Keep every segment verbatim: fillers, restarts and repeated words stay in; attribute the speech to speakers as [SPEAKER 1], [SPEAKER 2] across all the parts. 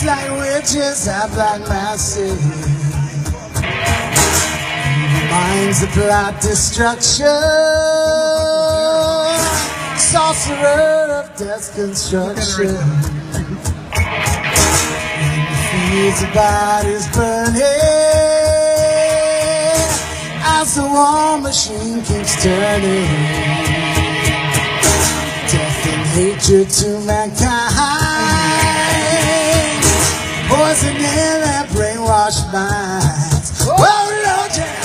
[SPEAKER 1] like witches have black masses. Minds of plot destruction, sorcerer of death construction. And the fields of bodies burning as the war machine keeps turning. Death and hatred to mankind, poison in their brainwashed minds. Oh Lord, yeah.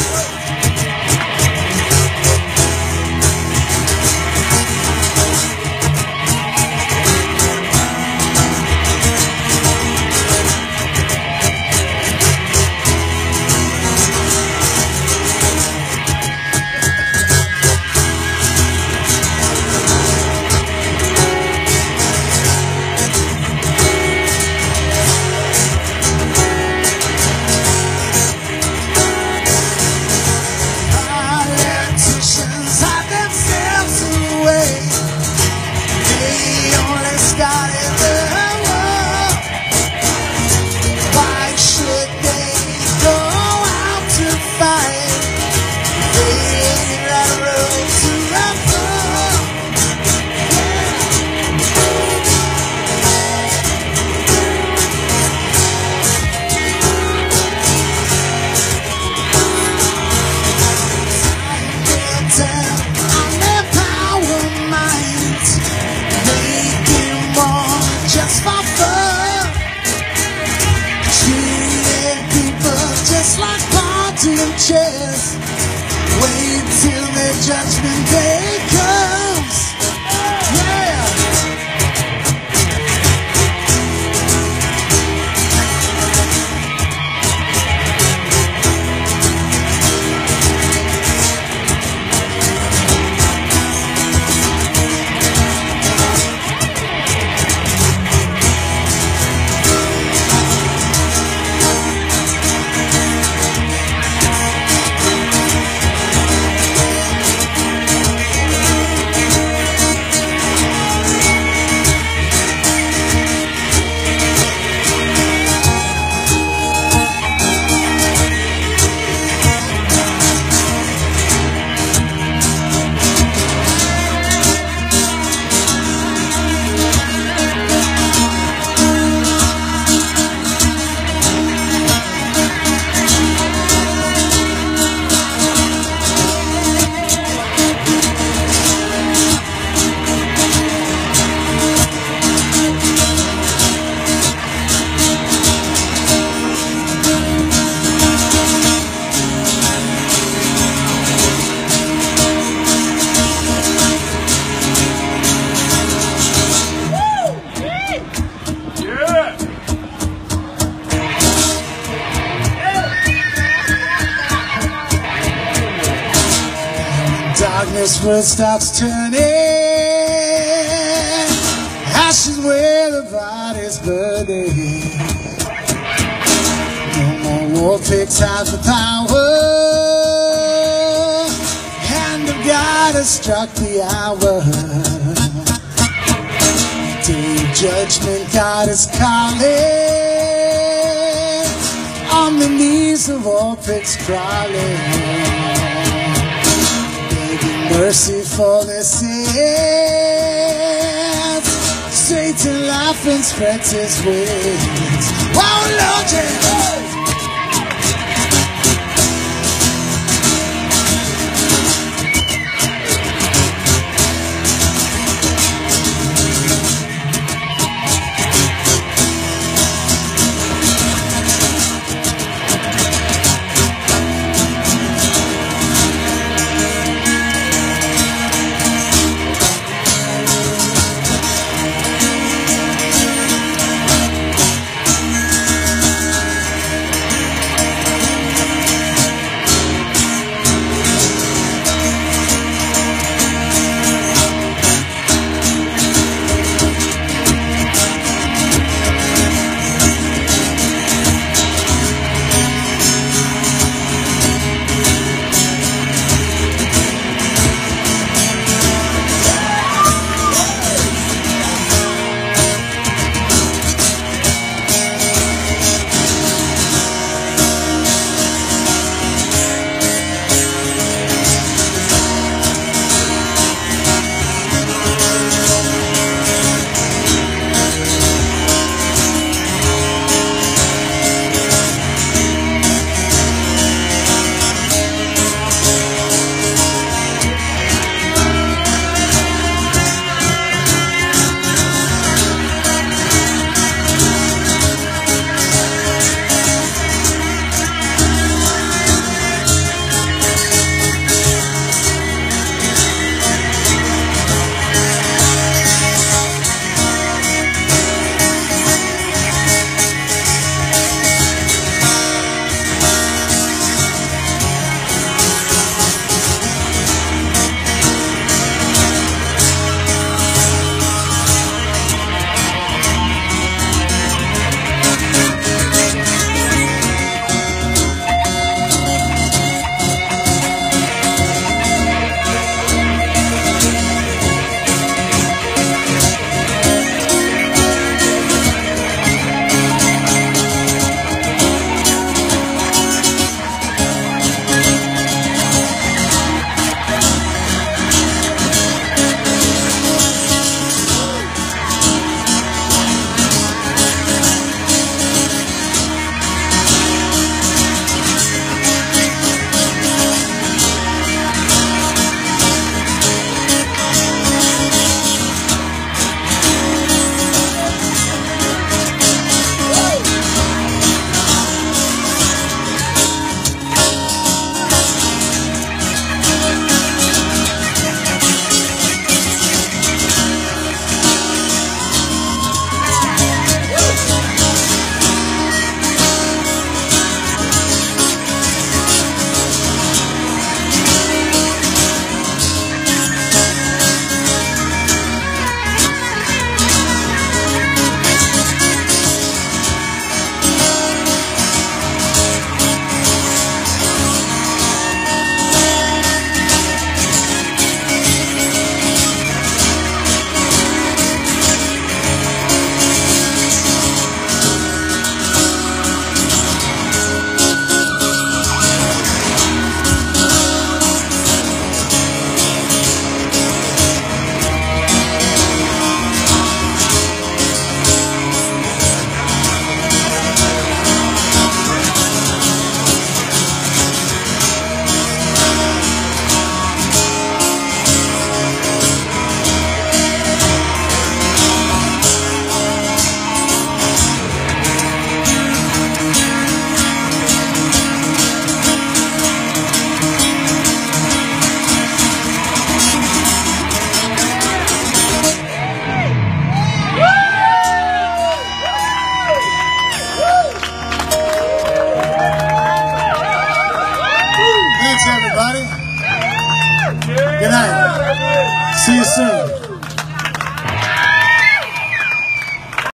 [SPEAKER 1] Chairs, wait till the judgment day comes. Yeah. Darkness world stops turning, ashes where the body's burning. No more war pigs have the power, hand of God has struck the hour. Day of judgment, God is calling, on the knees of all pigs crawling. Mercy for their sins, Satan laughing spreads his wings. Why